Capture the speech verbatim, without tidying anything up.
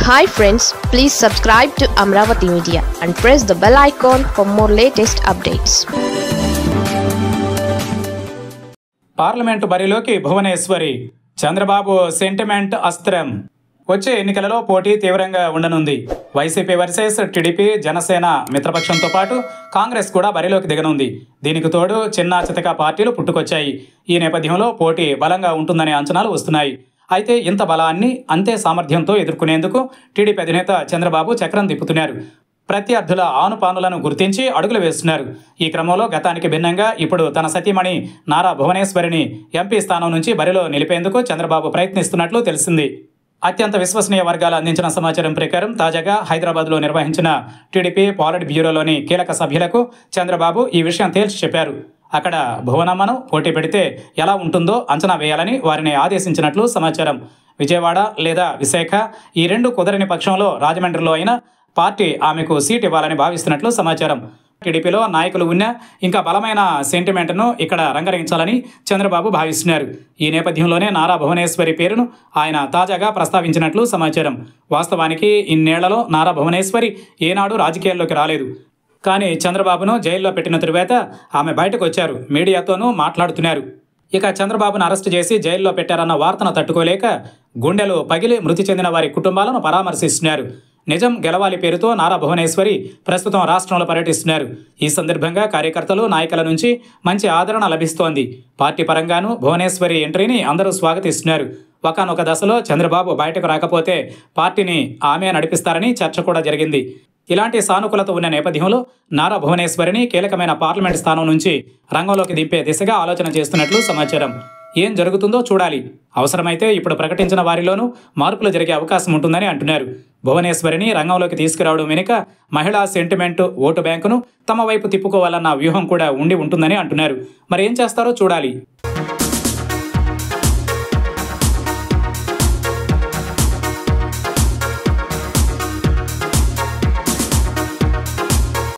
Hi friends, please subscribe to Amravati Media and press the bell icon for more latest updates. Parliament బరిలోకి Bhuvaneswari, Chandrababu sentiment అస్త్రం. వచ్చే ఎన్నికలలో పోటీ తీవ్రంగా ఉండనుంది. వైసీపీ వర్సెస్ టీడీపీ, జనసేన మిత్రపక్షంతో పాటు కాంగ్రెస్ కూడా బరిలోకి దిగనుంది. దీనికి తోడు చిన్న చితక పార్టీలు పుట్టుకొచ్చాయి. ఈ నేపథ్యంలో పోటీ బలంగా ఉంటుందనే అంచనాలు వస్తున్నాయి. అయితే ఇంత బలాన్ని అంతే సామర్థ్యంతో ఎదుర్కొనేందుకు టీడీపీ అధినేత చంద్రబాబు చక్రం తిప్పుతున్నారు. ప్రత్యర్థుల ఆనుపానులను గుర్తించి అడుగులు వేస్తున్నారు. ఈ క్రమంలో గతానికి భిన్నంగా ఇప్పుడు తన సతీమణి నారా భువనేశ్వరిని ఎంపీ స్థానం నుంచి బరిలో నిలిపేందుకు చంద్రబాబు ప్రయత్నిస్తున్నట్లు తెలిసింది. అత్యంత విశ్వసనీయ వర్గాలు అందించిన సమాచారం ప్రకారం తాజాగా హైదరాబాద్లో నిర్వహించిన టీడీపీ పాలిట్ బ్యూరోలోని కీలక సభ్యులకు చంద్రబాబు ఈ విషయం తేల్చి చెప్పారు. అక్కడ భువనమ్మను పోటీ పెడితే ఎలా ఉంటుందో అంచనా వేయాలని వారిని ఆదేశించినట్లు సమాచారం. విజయవాడ లేదా విశాఖ ఈ రెండు కుదరని పక్షంలో రాజమండ్రిలో అయినా పార్టీ ఆమెకు సీట్ ఇవ్వాలని భావిస్తున్నట్లు సమాచారం. టీడీపీలో నాయకులు ఉన్నా ఇంకా బలమైన సెంటిమెంట్ను ఇక్కడ రంగరించాలని చంద్రబాబు భావిస్తున్నారు. ఈ నేపథ్యంలోనే నారా భువనేశ్వరి పేరును ఆయన తాజాగా ప్రస్తావించినట్లు సమాచారం. వాస్తవానికి ఇన్నేళ్లలో నారా భువనేశ్వరి ఏనాడు రాజకీయాల్లోకి రాలేదు. కానీ చంద్రబాబును జైల్లో పెట్టిన తరువాత ఆమె బయటకు వచ్చారు, మీడియాతోనూ మాట్లాడుతున్నారు. ఇక చంద్రబాబును అరెస్టు చేసి జైల్లో పెట్టారన్న వార్తను తట్టుకోలేక గుండెలు పగిలి మృతి చెందిన వారి కుటుంబాలను పరామర్శిస్తున్నారు. నిజం గెలవాలి పేరుతో నారా భువనేశ్వరి ప్రస్తుతం రాష్ట్రంలో పర్యటిస్తున్నారు. ఈ సందర్భంగా కార్యకర్తలు, నాయకుల నుంచి మంచి ఆదరణ లభిస్తోంది. పార్టీ పరంగానూ భువనేశ్వరి ఎంట్రీని అందరూ స్వాగతిస్తున్నారు. ఒకానొక దశలో చంద్రబాబు బయటకు రాకపోతే పార్టీని ఆమె నడిపిస్తారని చర్చ కూడా జరిగింది. ఇలాంటి సానుకూలత ఉన్న నేపథ్యంలో నారా భువనేశ్వరిని కీలకమైన పార్లమెంట్ స్థానం నుంచి రంగంలోకి దింపే దిశగా ఆలోచన చేస్తున్నట్లు సమాచారం. ఏం జరుగుతుందో చూడాలి. అవసరమైతే ఇప్పుడు ప్రకటించిన వారిలోనూ మార్పులు జరిగే అవకాశం ఉంటుందని అంటున్నారు. భువనేశ్వరిని రంగంలోకి తీసుకురావడం వెనుక మహిళా సెంటిమెంటు, ఓటు బ్యాంకును తమ వైపు తిప్పుకోవాలన్న వ్యూహం కూడా ఉండి ఉంటుందని అంటున్నారు. మరి ఏం చేస్తారో చూడాలి.